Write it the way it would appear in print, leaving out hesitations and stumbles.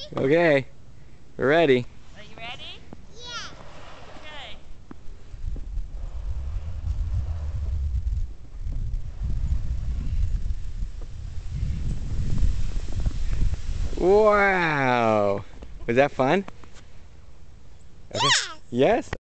Okay, we're ready. Are you ready? Yeah. Okay. Wow. Was that fun? Okay. Yes?